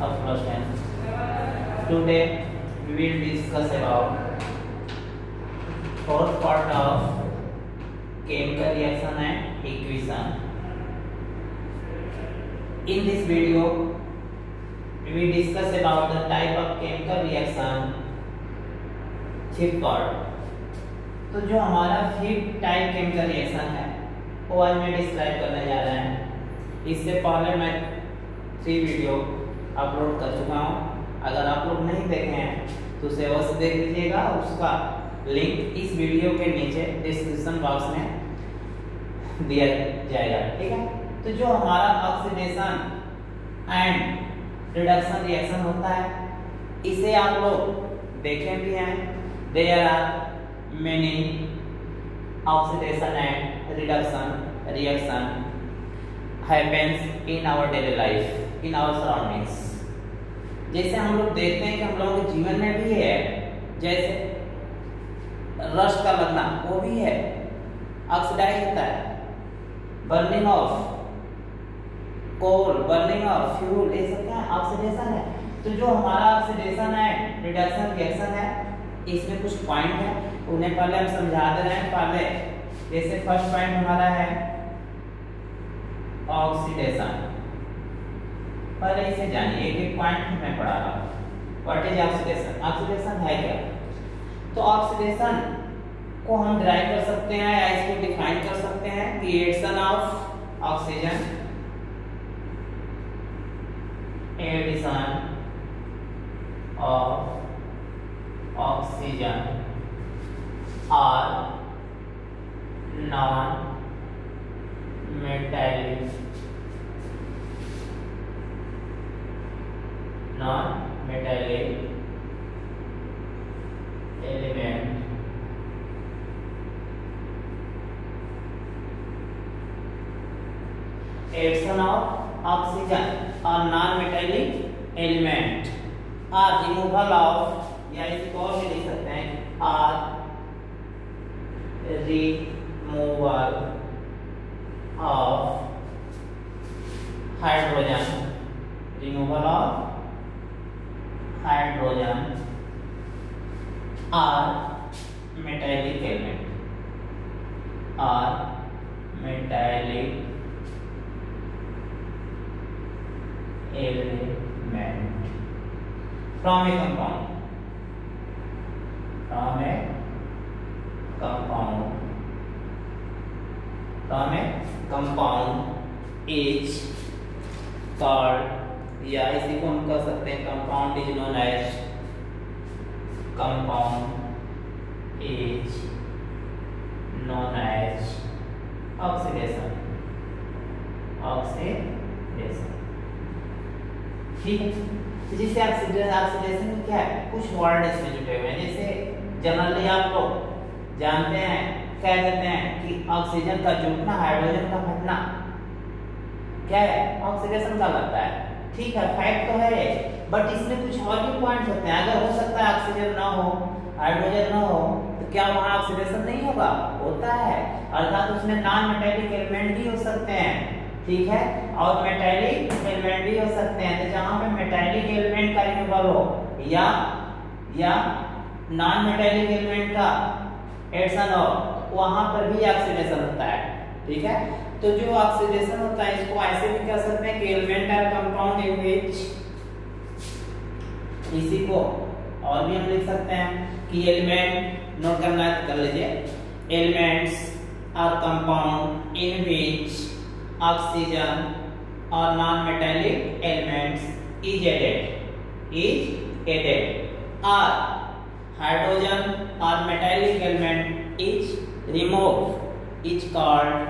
of fluorescence. Today we will discuss about fourth part of chemical reaction and equation. In this video we will discuss about the type of chemical reaction. Fifth part, तो जो हमारा fifth type chemical reaction है वो आज मैं describe करने जा रहा है। इससे पहले मैं 3 वीडियो अपलोड कर चुका हूँ। अगर आप लोग नहीं देखे हैं तो उसे अवश्य देख लीजिएगा। उसका लिंक इस वीडियो के नीचे डिस्क्रिप्शन बॉक्स में दिया जाएगा, ठीक है। तो जो हमारा ऑक्सीडेशन एंड रिडक्शन रिएक्शन होता है, इसे आप लोग देखे भी हैं। There are many oxidation and reduction reaction happens in our daily life, in our surroundings. जैसे हम लोग देखते हैं कि हम लोगों के जीवन में भी है, जैसे रस्ट का लगना वो भी है, ऑक्सीडाइज होता है। Burning of coal, burning of fuel, ये सब क्या है? ऑक्सीडेशन है। तो जो हमारा ऑक्सीडेशन है, रिडक्शन रिएक्शन है, इसमें कुछ पॉइंट है, उन्हें पहले हम समझा दे रहे हैं। पहले जैसे फर्स्ट पॉइंट हमारा है ऑक्सीडेशन। पहले इसे जानिए, एक पॉइंट मैं पढ़ा रहा हूं। What is oxidation? ऑक्सीडेशन है क्या? तो ऑक्सीडेशन को हम डिराइव कर सकते हैं या इसको डिफाइन कर सकते हैं कि addition of oxygen, addition of oxygen or non-metallic element addition of oxygen or non-metallic element or removal of, या इसको और भी लिख सकते हैं, or removal of hydrogen, removal of hydrogen or metallic element, or metallic element from a compound, from a compound is called, या इसी को हम कह सकते हैं compound is known as, compound is known as oxidation, oxidation, ठीक है। जिससे ऑक्सीडेशन में क्या है, कुछ वर्ड इसमें जुटे हुए हैं। जैसे जनरली आप लोग जानते हैं, क्या कहते हैं कि ऑक्सीजन का जुटना, हाइड्रोजन का घटना क्या है? ऑक्सीडेशन का लगता है, ठीक है, फैक्ट तो है। बट इसमें कुछ और भी पॉइंट होते हैं। अगर हो सकता है ऑक्सीजन ना हो, हाइड्रोजन ना हो, तो क्या वहाँ ऑक्सीडेशन नहीं होगा? होता है। अर्थात उसमें नॉन मेटालिक एलिमेंट भी हो सकते हैं, ठीक है, और मेटालिक एलिमेंट भी हो सकते हैं। तो जहां पे मेटालिक एलिमेंट का रिमूवल हो या नॉन मेटालिक एलिमेंट का एडिशन हो, वहां पर भी ऑक्सीडेशन होता है, ठीक है। तो जो ऑक्सीडेशन होता है, इसको ऐसे भी कह सकते हैं कि element or compound in which, इसी को और भी हम लिख सकते हैं कि एलिमेंट, नोट करना है तो कर लीजिए, elements or compound in which oxygen or non-metallic elements is added, or hydrogen or metallic element is removed, is called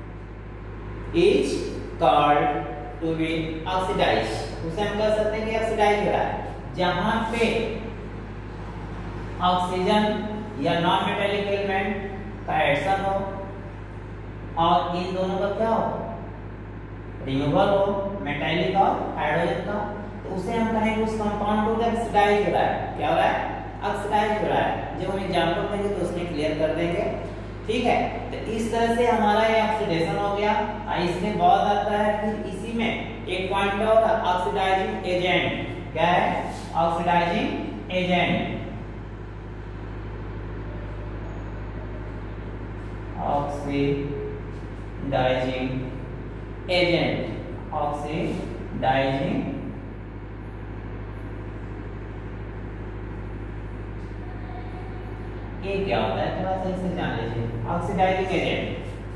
to be oxidized। उसे हम कह सकते हैं कि ऑक्सीडाइज हो रहा है। जहां पे ऑक्सीजन या नॉन मेटालिक एलिमेंट का एडिशन हो और इन दोनों का क्या हो, रिमूवल हो, मेटालिक और हाइड्रोजन का, तो उसे हम कहेंगे उस कंपाउंड को ऑक्सीडाइज हो रहा है। क्या हो रहा है? ऑक्सीडाइज हो रहा है। जब हम एग्जांपल देंगे तो उसमें क्लियर कर देंगे, ठीक है। तो इस तरह से हमारा ये ऑक्सीडेशन हो गया। इसमें बहुत आता है। फिर इसी में एक एक पॉइंट और ऑक्सीडाइजिंग एजेंट क्या है, oxidising agent, oxidising agent, oxidising ये क्या होता है थोड़ा सा इसे जान लीजिए। ऑक्सीडाइजिंग एजेंट,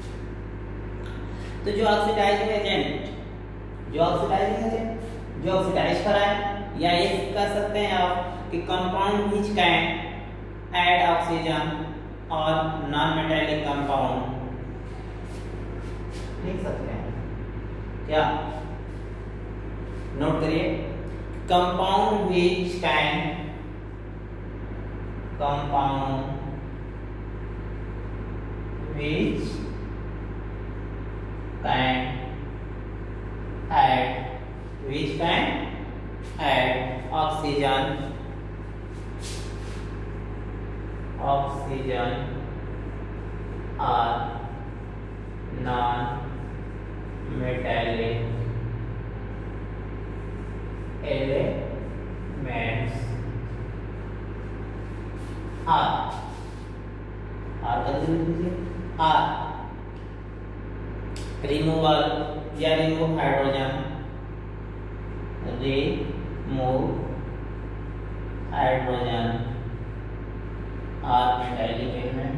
तो जो ऑक्सीडाइजिंग एजेंट जो ऑक्सीडाइज कराए, या ये कर सकते हैं आप कि compound which can add oxygen और नॉन मेटालिक कंपाउंड, लिख सकते हैं क्या, नोट करिए, compound which can add oxygen or non-metallic elements are removal या remove hydrogen, or metallic element,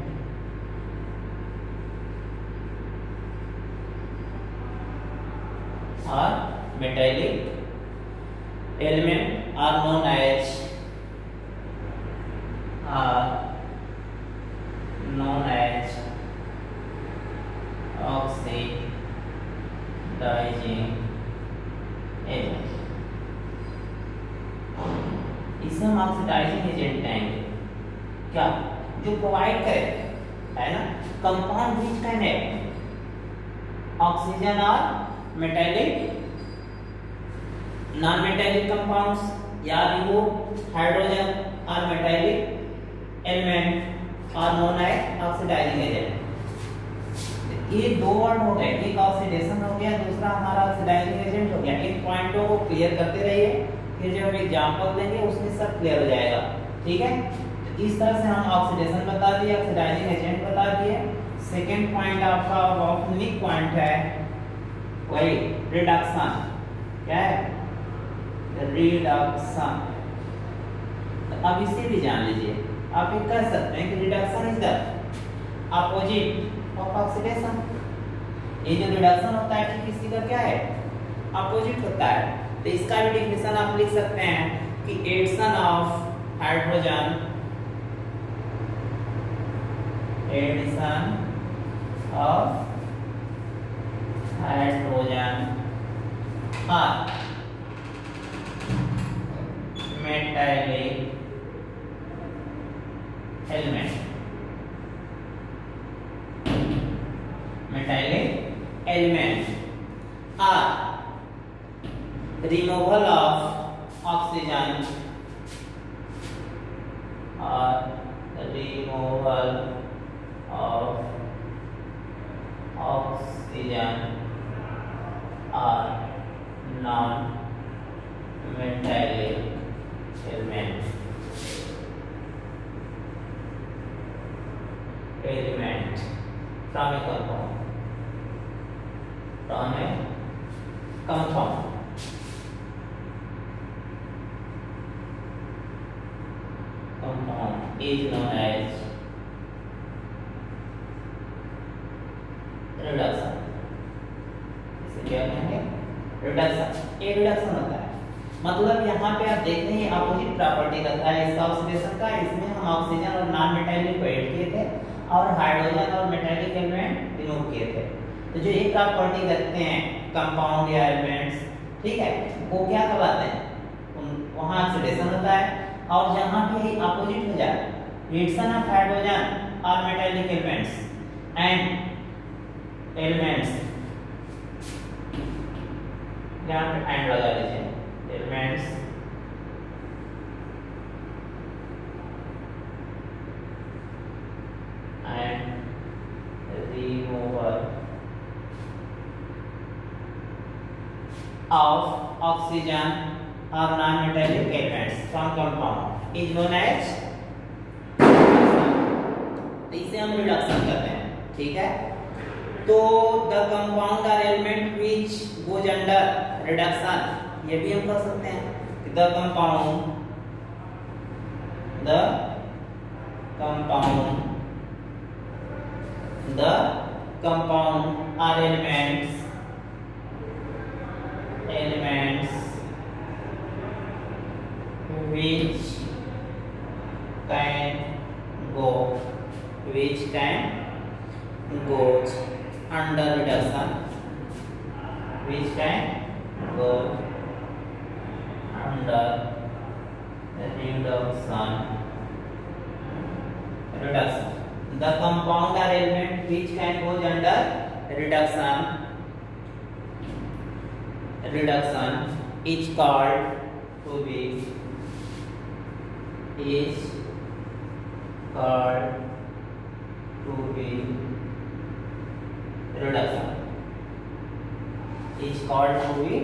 are known as oxidizing agent। इसे हम ऑक्सीडाइजिंग एजेंट कहेंगे क्या, जो प्रोवाइड करे है ना compound which can add oxygen और मेटालिक नॉन मेटालिक कंपाउंड्स या रिमूव हाइड्रोजन और metallic element or known as oxidising agent. ये दो वर्ड हो गए, एक ऑक्सीडेशन हो गया, दूसरा हमारा ऑक्सीडाइजिंग एजेंट हो गया। इन पॉइंटों को क्लियर करते रहिए, फिर जब हम एग्जांपल देंगे उसमें सब क्लियर हो जाएगा, ठीक है। तो इस तरह से हम ऑक्सीडेशन बता दिए, ऑक्सीडाइजिंग एजेंट बता दिए। सेकंड पॉइंट आपका बहुत यूनिक पॉइंट है, वही रिडक्शन, क्या है, रिडक्शन। तो अब इसे भी जान लीजिए, आप ये कह सकते हैं कि reduction is the opposite of oxidation. ये जो रिडक्शन होता है ठीक इसी का क्या है, अपोजिट होता है। तो इसका भी डेफिनेशन आप लिख सकते हैं कि एडिशन ऑफ हाइड्रोजन और metallic element are removal of oxygen or removal of oxygen or non-metallic element from a compound is known as reduction। इसे क्या कहेंगे, रिडक्शन। ये रिडक्शन होता है, मतलब यहाँ पे आप देखते हैं अपोजिट प्रॉपर्टी रहता है इसका ऑक्सीडेशन का। इसमें हम ऑक्सीजन और नॉन मेटालिक को ऐड किए थे और हाइड्रोजन और मेटालिक एलिमेंट रिमूव किए थे। तो जो एक प्रॉपर्टी रखते हैं कंपाउंड या एलिमेंट्स, ठीक है, वो क्या कहलाते हैं, वहाँ ऑक्सीडेशन होता है। और जहाँ पे अपोजिट हो जाए, रिडक्शन ऑफ हाइड्रोजन और मेटालिक एलिमेंट्स यहाँ पे एंड लगा लीजिए, elements and removal of oxygen or non-metallic elements from compound is known as, इसे हम रिडक्शन कहते हैं, ठीक है। तो the compound or element which goes under reduction, ये भी हम कर सकते हैं। The compound are elements which can goes under reduction, The compound are element which can goes under reduction is called to be reduction, is called to be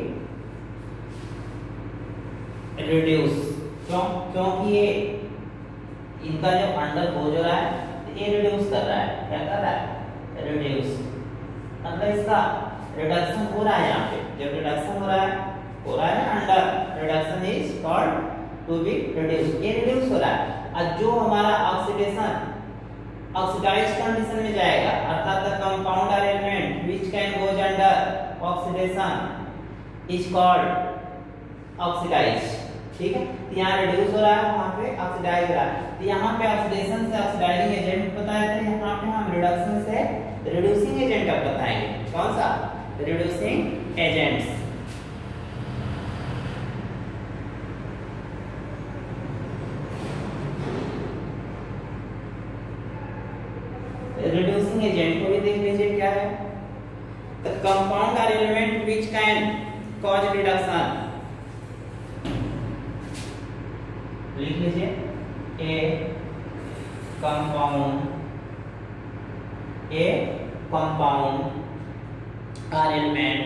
reduce। क्योंकि ये इनका जो अंडर हो जो रहा है ये रिड्यूस कर रहा है, क्या कर रहा है, रिड्यूस, मतलब इसका रिडक्शन हो रहा है। यहाँ पे जब रिडक्शन हो रहा है ना under, reduction is called to be reduce, ये रिड्यूस हो रहा है। और जो हमारा ऑक्सीडेशन ऑक्सीडाइज्ड कंडीशन में जाएगा, अर्थात the compound or element which can goes under oxidation is called oxidised, ठीक है। यहाँ रिड्यूस हो रहा है, वहां पे ऑक्सीडाइज हो रहा है। तो यहाँ पे ऑक्सीडेशन से ऑक्सीडाइजिंग एजेंट बताए थे, यहाँ पे हम रिडक्शन से रिड्यूसिंग एजेंट अब बताएंगे। कौन सा? Reducing agents. रिड्यूसिंग एजेंट को भी देख लीजिए क्या है। The compound are element which can cause reduction, लिख लीजिए। A compound are element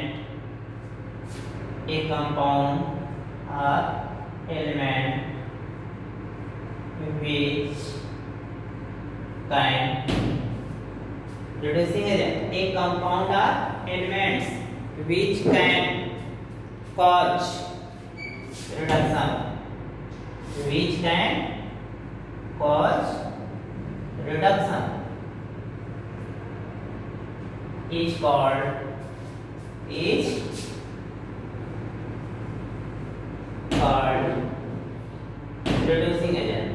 which can reducing agent, a compound are elements which can cause reduction, is called reducing agent।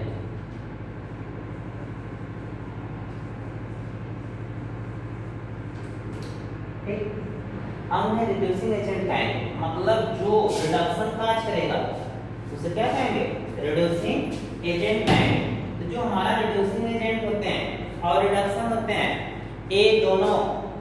हम उन्हें रिड्यूसिंग एजेंट कहेंगे, मतलब जो रिडक्शन काज करेगा उसे क्या कहेंगे? रिड्यूसिंग एजेंट कहेंगे। तो जो हमारा रिड्यूसिंग एजेंट होते हैं और रिडक्शन होते हैं, ये दोनों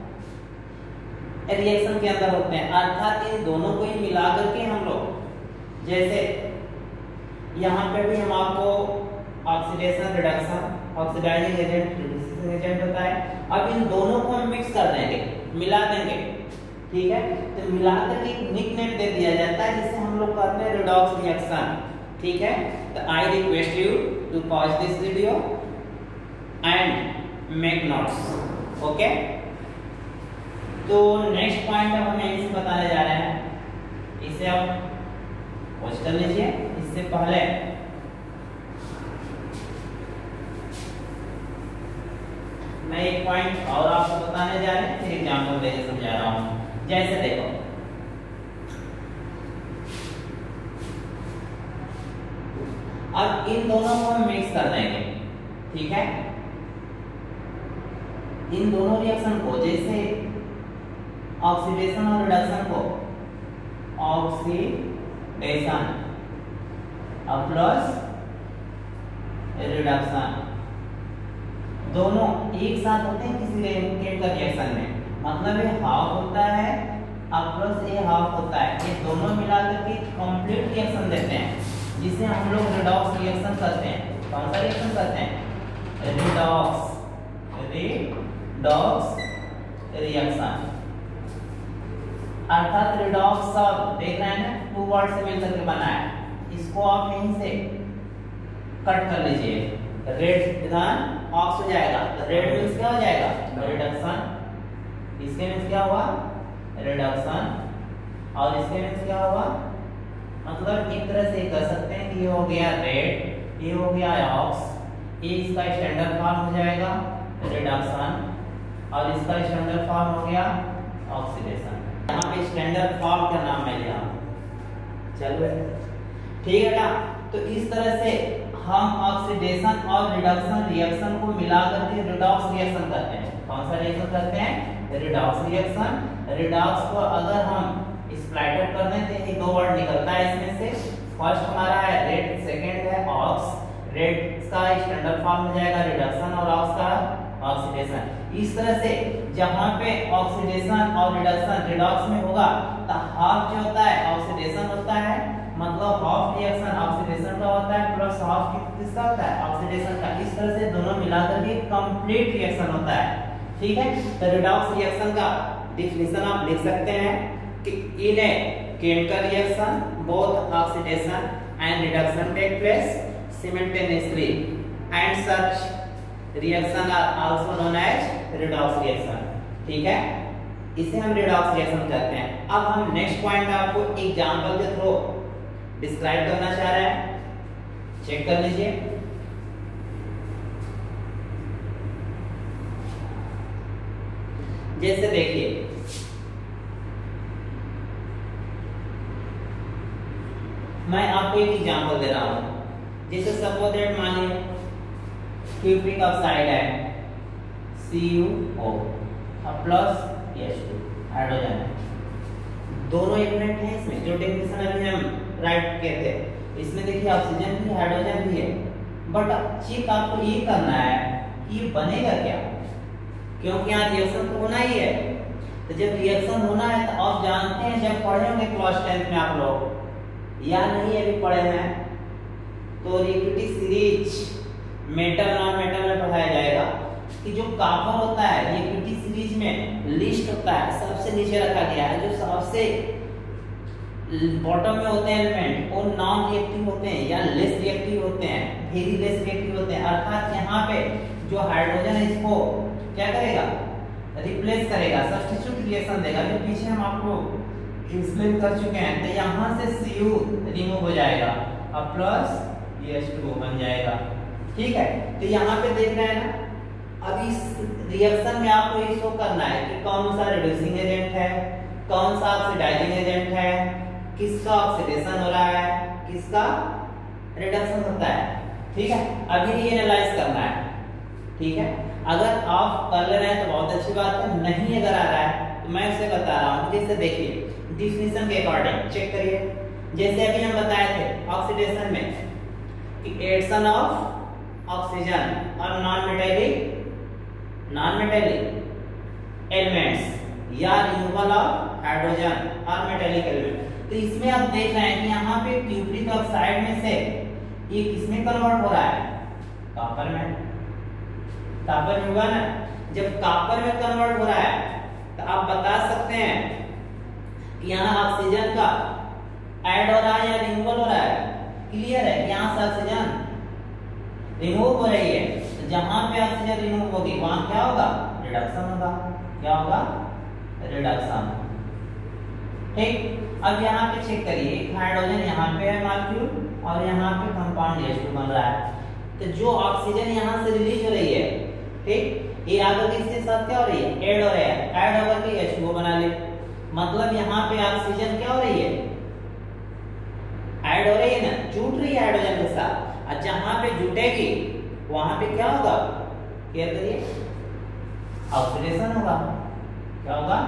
रिएक्शन के अंदर होते हैं, अर्थात इन दोनों को ही मिला करके हम लोग, जैसे यहाँ पे भी हम आपको oxidation, reduction, oxidising agent, reducing agent होता है। अब इन दोनों को हम मिक्स कर देंगे, मिला देंगे, ठीक है। तो मिलाकर के निक नेम दे दिया जाता है जिसे हम लोग कहते हैं रिडॉक्स रिएक्शन, ठीक है। तो I request you to pause this video and make notes, okay. तो नेक्स्ट पॉइंट अब हम यहीं से बताने जा रहे हैं, इसे आप पॉज कर लीजिए। इससे पहले मैं एक पॉइंट और आपको बताने जा रहे हैं, फिर एग्जांपल देके समझा रहा हूं। जैसे देखो, अब इन दोनों को हम मिक्स कर देंगे, ठीक है। इन दोनों रिएक्शन को, जैसे ऑक्सीडेशन और रिडक्शन को, ऑक्सीडेशन प्लस रिडक्शन दोनों एक साथ होते हैं किसी केमिकल रिएक्शन में, मतलब ये हाफ होता है और प्लस ये हाफ होता है, ये दोनों मिलाकर के कंप्लीट रिएक्शन देते हैं, जिसे हम लोग रिडॉक्स रिएक्शन करते हैं। कौन सा रिएक्शन करते हैं? Redox reaction. अर्थात रिडॉक्स शब्द देख रहे हैं ना, 2 वर्ड से मिलकर के बना है। इसको आप यहीं से कट कर लीजिए, रेड विधान ऑक्स हो जाएगा। तो रेड मींस क्या हो जाएगा? रिडक्शन। इसके मींस क्या हुआ? रिडक्शन। और इसके मींस क्या हुआ? मतलब एक तरह से कर सकते हैं कि ये हो गया रेड, ये हो गया ऑक्स, ये इसका स्टैंडर्ड फॉर्म हो जाएगा रिडक्शन, और इसका स्टैंडर्ड फॉर्म हो गया ऑक्सीडेशन। यहाँ पे स्टैंडर्ड फॉर्म का नाम मैं लिया, चलो ठीक है ना। तो इस तरह से हम ऑक्सीडेशन और रिडक्शन रिएक्शन को मिलाकर के रिडॉक्स रिएक्शन करते हैं। कौन सा रिएक्शन करते हैं? Redox reaction. रिडॉक्स को अगर हम स्प्लाइटेड कर दें तो ये 2 वर्ड निकलता है इसमें से। फर्स्ट हमारा है रेड, सेकंड है ऑक्स। रेड का स्टैंडर्ड फॉर्म हो जाएगा रिडक्शन और ऑक्स का ऑक्सीडेशन। इस तरह से जहां पे ऑक्सीडेशन और रिडक्शन रिडॉक्स में होगा तो हाफ जो होता है ऑक्सीडेशन होता है, मतलब हाफ रिएक्शन ऑक्सीडेशन का होता है प्लस हाफ किसका होता है? ऑक्सीडेशन का। इस तरह से दोनों मिलाकर के कंप्लीट रिएक्शन होता है, ठीक है। तो रिडॉक्स रिएक्शन का डेफिनेशन आप लिख सकते हैं कि in a chemical reaction both oxidation and reduction take place simultaneously and such reaction are also known as redox reaction, ठीक है। इसे हम redox reaction कहते हैं। अब हम नेक्स्ट पॉइंट आपको एग्जांपल के थ्रू डिस्क्राइब करना चाह रहे हैं, चेक कर लीजिए। जैसे देखिए मैं आपको एक एग्जांपल दे रहा हूं। जैसे सपोज दैट मानिए क्यूप्रिक ऑक्साइड है CuO प्लस H2 हाइड्रोजन है, दोनों एलिमेंट हैं इसमें जो डेफिनेशन अभी हम राइट किए थे। इसमें देखिए ऑक्सीजन भी हाइड्रोजन भी है, बट चेक आपको ये करना है कि ये बनेगा क्या, क्योंकि यहाँ रिएक्शन तो होना ही है। तो जब रिएक्शन होना है तो आप जानते हैं, जब पढ़े होंगे क्लास 10 में आप लोग, या नहीं अभी पढ़े हैं तो reactivity series metal non metal में पढ़ाया जाएगा कि जो कॉपर होता है रिएक्टिविटी सीरीज में लिस्ट होता है, सबसे नीचे रखा गया है। जो सबसे बॉटम में होते हैं एलिमेंट वो नॉन रिएक्टिव होते हैं या लेस रिएक्टिव होते हैं, वेरी लेस रिएक्टिव होते हैं। अर्थात यहाँ पे जो हाइड्रोजन है इसको क्या करेगा? रिप्लेस करेगा, सब्स्टिट्यूट रिएक्शन देगा, जो पीछे हम आपको एक्सप्लेन कर चुके हैं। तो यहाँ से Cu रिमूव हो जाएगा और प्लस H2O बन जाएगा, ठीक है। तो यहाँ पे देख रहे हैं ना, अब इस रिएक्शन में आपको ये शो करना है कि कौन सा रिड्यूसिंग एजेंट है, कौन सा ऑक्सीडाइजिंग एजेंट है, किसका ऑक्सीडेशन हो रहा है, किसका रिडक्शन होता है, ठीक है। अभी ये एनालाइज करना है, ठीक है। अगर आप कर ले रहे हैं तो बहुत अच्छी बात है, नहीं अगर आ रहा है तो मैं उसे बता रहा हूँ। जैसे देखिए डिफिनेशन के अकॉर्डिंग चेक करिए। जैसे अभी हम बताए थे ऑक्सीडेशन में कि एडिशन ऑफ ऑक्सीजन और नॉन मेटेलिक एलिमेंट्स या रिमूवल ऑफ हाइड्रोजन और मेटेलिक एलिमेंट। तो इसमें आप देख रहे हैं कि यहाँ पे क्यूप्रिक ऑक्साइड में से ये किसमें कन्वर्ट हो रहा है? कॉपर में। कॉपर में होगा ना, जब कॉपर में कन्वर्ट हो रहा है तो आप बता सकते हैं कि यहाँ ऑक्सीजन का ऐड हो रहा है या रिमूवल हो रहा है? क्लियर है, यहाँ से ऑक्सीजन रिमूव हो रही है, तो जहां पे ऑक्सीजन रिमूव होगी वहां क्या होगा? रिडक्शन होगा। क्या होगा? रिडक्शन, ठीक। अब यहाँ पे चेक करिए, एक हाइड्रोजन यहाँ पे है मॉलिक्यूल और यहाँ पे कंपाउंड H2 बन रहा है। तो जो ऑक्सीजन यहाँ से रिलीज हो रही है, ठीक, ये आगे किसके साथ क्या हो रही है? ऐड हो रहा है, ऐड होकर के H2O बना ले। मतलब यहाँ पे ऑक्सीजन क्या हो रही है? ऐड हो रही है ना, जुट रही है हाइड्रोजन के साथ। और जहां पे जुटेगी वहां पे क्या होगा? क्लियर करिए, ऑक्सीडेशन होगा। क्या होगा?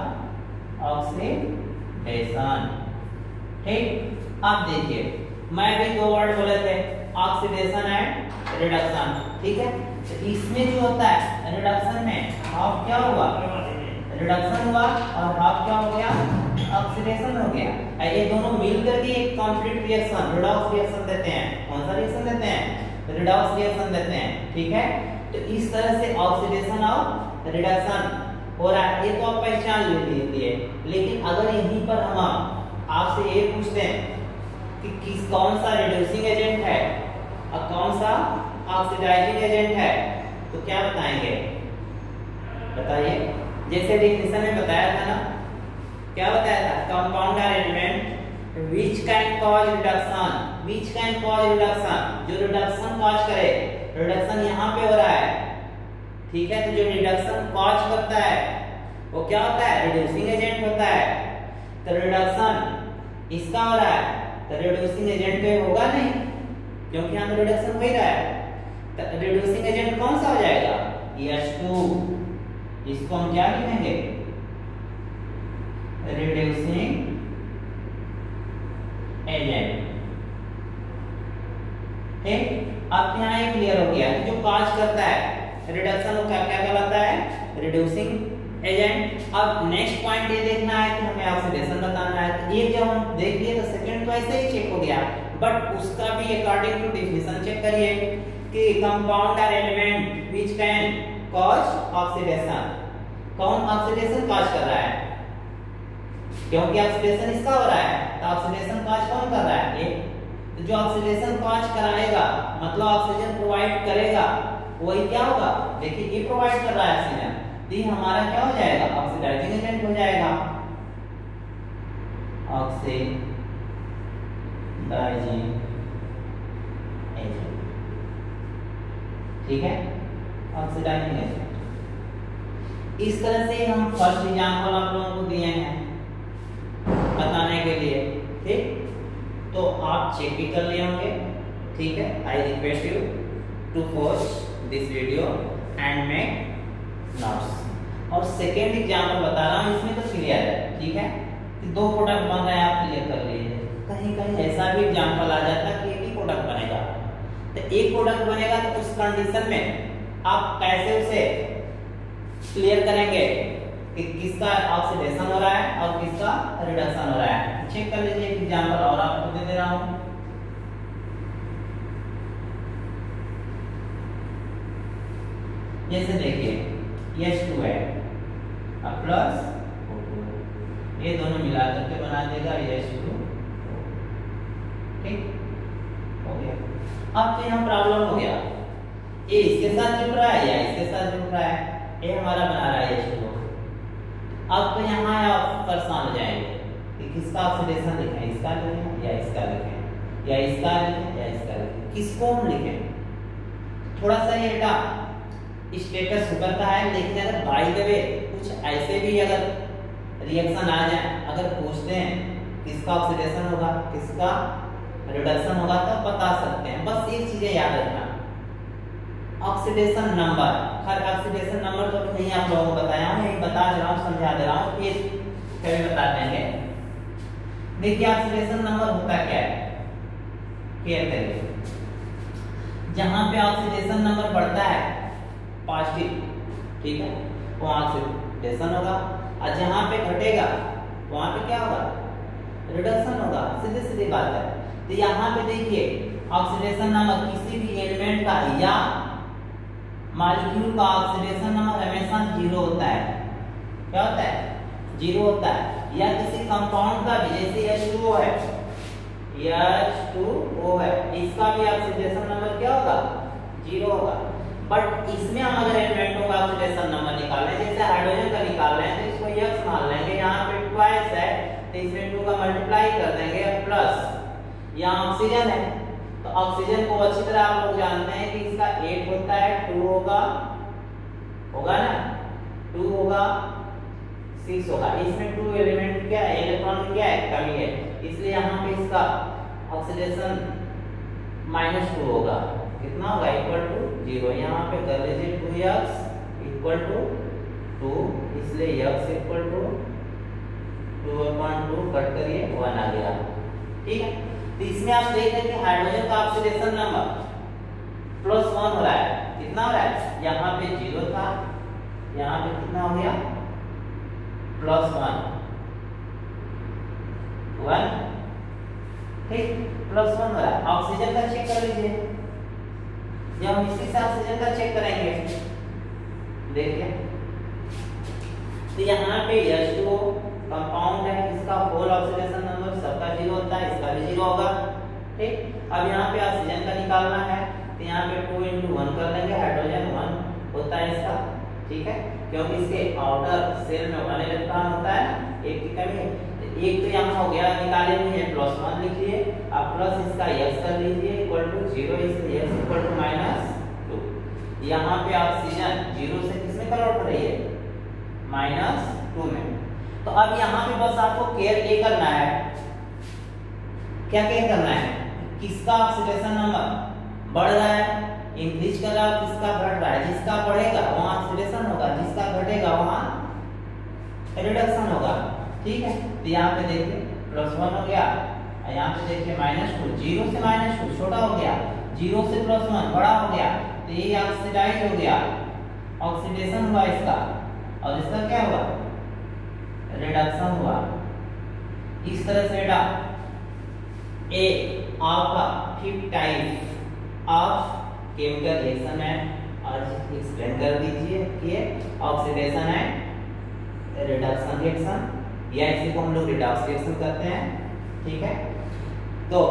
ऑक्सीडेशन, ठीक। अब देखिए मैं भी 2 वर्ड बोले थे, ऑक्सीडेशन एंड रिडक्शन, ठीक है। तो इसमें जो होता है रिडक्शन में हाफ क्या हुआ? रिडक्शन हुआ और हाफ क्या हो गया? ऑक्सीडेशन हो गया। ये दोनों मिलकर के एक कंप्लीट रिएक्शन रिडॉक्स रिएक्शन देते हैं। कौन सा रिएक्शन देते हैं? रिडॉक्स रिएक्शन देते हैं, ठीक है। तो इस तरह से ऑक्सीडेशन और रिडक्शन हो रहा है, ये तो आप पहचान लीजिए। लेकिन अगर यहीं पर हम आपसे ये पूछते हैं कि कौन सा रिड्यूसिंग एजेंट है और कौन सा ऑक्सीडाइजिंग एजेंट है, तो क्या बताएंगे? बताइए। जैसे डेफिनेशन में बताया था ना, क्या बताया था? Compound or element which can cause reduction, which can cause reduction, जो रिडक्शन कॉज करे। रिडक्शन यहाँ पे हो रहा है, ठीक है? तो जो रिडक्शन कॉज करता है वो क्या होता है? रिड्यूसिंग एजेंट होता है। तो रिडक्शन इसका हो रहा है, तो रिड्यूसिंग एजेंट पे होगा नहीं, क्योंकि यहाँ पे रिडक्शन हो ही रहा है। तो रिड्यूसिंग एजेंट कौन सा हो जाएगा? H2। इसको हम क्या लिखेंगे? Reducing agent. ठीक, अब यहाँ ये क्लियर हो गया कि जो कॉज करता है रिडक्शन वो क्या क्या कहलाता है? Reducing agent. अब नेक्स्ट पॉइंट ये देखना है कि हमें ऑक्सीडेशन बताना है। तो ये जब हम देख लिए तो सेकंड तो ऐसे ही चेक हो गया, बट उसका भी अकॉर्डिंग टू डेफिनेशन चेक करिए कि compound or element which can cause oxidation. कौन ऑक्सीडेशन कॉज कर रहा है? क्योंकि ऑक्सीडेशन इसका हो रहा है, तो ऑक्सीडेशन कॉज कौन कर रहा है? ये। तो जो ऑक्सीडेशन कॉज कराएगा मतलब ऑक्सीजन प्रोवाइड करेगा, वही क्या होगा? देखिए ये प्रोवाइड कर रहा है ऑक्सीजन, तो ये हमारा क्या हो जाएगा? ऑक्सीडाइजिंग एजेंट हो जाएगा। ऑक्सीडाइजिंग एजेंट, ठीक है? Oxidising agent. इस तरह से हम फर्स्ट एग्जांपल आप लोगों को दिए हैं बताने के लिए, ठीक? तो आप चेक भी कर लिए होंगे, ठीक है? I request you to pause this video and make notes. और सेकेंड एग्जांपल बता रहा हूँ, इसमें तो क्लियर है, ठीक है? कि दो प्रोडक्ट बन रहे हैं, आप क्लियर कर लीजिए। कहीं कहीं ऐसा भी एग्जांपल आ जाता है कि एक ही प्रोडक्ट बनेगा। तो एक प्रोडक्ट बनेगा तो उस कंडीशन में आप कैसे उसे क्लियर करेंगे कि किसका ऑक्सीडेशन हो रहा है और किसका रिडक्शन हो रहा है? चेक कर लीजिए। एक एग्जांपल और आपको दे रहा हूं। जैसे देखिए H2 है और प्लस ये दोनों मिला करके बना देगा H2, ठीक हो गया। अब तो यहाँ प्रॉब्लम हो गया, ये इसके साथ जुड़ रहा है या इसके साथ जुड़ रहा है, ये हमारा बना रहा है H2। अब तो यहाँ आप परेशान हो जाएंगे कि किसका ऑक्सीडेशन लिखें, इसका लिखें या इसका लिखें, या इसका लिखें या इसका लिखें, किसको हम लिखें? थोड़ा सा ये बेटा स्टेटस सुपर का है, लेकिन अगर बाय द वे कुछ ऐसे भी अगर रिएक्शन आ जाए, अगर पूछते हैं किसका ऑक्सीडेशन होगा किसका रिडक्शन होगा, तो बता सकते हैं। बस ये चीजें याद रखना। ऑक्सीडेशन नंबर, हर ऑक्सीडेशन नंबर तो नहीं आप लोगों को बताया हूँ, यही बता दे रहा हूँ, समझा दे रहा हूँ, फिर कभी बता देंगे। देखिए ऑक्सीडेशन नंबर होता क्या है, क्लियर करिए। जहां पे ऑक्सीडेशन नंबर बढ़ता है पॉजिटिव, ठीक है, वहां ऑक्सीडेशन होगा, और जहां पे घटेगा वहां पे क्या होगा? रिडक्शन होगा। सीधी सीधी बात है। तो यहाँ पे देखिए ऑक्सीडेशन नंबर किसी भी एलिमेंट का या मॉलिक्यूल का ऑक्सीडेशन नंबर हमेशा 0 होता है। क्या होता है? 0 होता है। या किसी कंपाउंड का भी, जैसे H2O है, H2O है, इसका भी ऑक्सीडेशन नंबर क्या होगा? 0 होगा। बट इसमें हम अगर एलिमेंटों का ऑक्सीडेशन नंबर निकालें, जैसे हाइड्रोजन का निकाल रहे हैं तो इसको X मान लेंगे, यहाँ पे ट्वाइस है तो इसमें 2 का मल्टीप्लाई कर देंगे, प्लस यहाँ ऑक्सीजन है तो ऑक्सीजन को अच्छी तरह आप लोग जानते हैं कि इसका 8 होता है, 2 होगा ना, 2 होगा 6 होगा। इसमें 2 एलिमेंट क्या है, इलेक्ट्रॉन क्या है, कमी है, इसलिए यहाँ पे इसका ऑक्सीडेशन -2 होगा। कितना होगा? Equal to 0। यहाँ पे कर लीजिए 2x इक्वल टू 2, इसलिए x इक्वल टू 2/2 कट करिए 1 आ गया, ठीक है। तो इसमें आप देख रहे हैं कि हाइड्रोजन का ऑक्सीडेशन नंबर +1 हो रहा है। कितना हो रहा है? यहाँ पे 0 था, यहाँ पे कितना हो गया? +1, ठीक, +1 हो रहा है। ऑक्सीजन का चेक कर लीजिए, जब हम इसी से ऑक्सीजन का चेक करेंगे, देखिए तो यहाँ पे H2O कंपाउंड है, इसका होल ऑक्सीडेशन नंबर सबका 0 होता है, इसका भी 0 होगा। ठीक, अब यहाँ पे ऑक्सीजन का निकालना है तो यहाँ पे 2 × 1 कर देंगे, हाइड्रोजन 1 होता है इसका। ठीक है, क्योंकि इसके आउटर सेल में 1 इलेक्ट्रॉन होता है, एक की कमी है। एक तो यहाँ हो गया, निकाले नहीं है, +1 लिख लिए। अब प्लस इसका x कर लीजिए इक्वल टू 0, इसलिए x इक्वल टू -2। यहाँ पे ऑक्सीजन 0 से किसमें कन्वर्ट हो रही है, -2 में। तो अब यहाँ पे बस आपको केयर ये करना है, क्या केयर करना है, किसका ऑक्सीडेशन नंबर बढ़ रहा है, इंक्रीज कर रहा है, किसका घट रहा है। जिसका बढ़ेगा वहाँ ऑक्सीडेशन होगा, जिसका घटेगा वहाँ रिडक्शन होगा। ठीक है, तो यहाँ पे देखिए +1 हो गया, यहाँ पे देखिए -2, 0 से -2 छोटा हो गया, 0 से +1 बड़ा हो गया, तो ये ऑक्सीडाइज हो गया, ऑक्सीडेशन हुआ इसका, और इसका क्या हुआ, रिडक्शन हुआ। इस तरह से बेटा ए आपका 5th type of chemical reaction है, और एक्सप्लेन कर दीजिए कि ऑक्सीडेशन एंड रिडक्शन रिएक्शन, या इसी को हम लोग रिडॉक्स रिएक्शन करते हैं। ठीक है, तो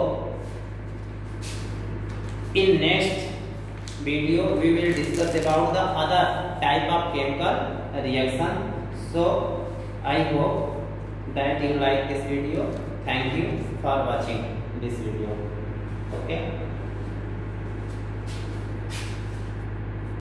in next video we will discuss about the other type of chemical reaction. So I hope that you like this video. Thank you for watching this video. Okay.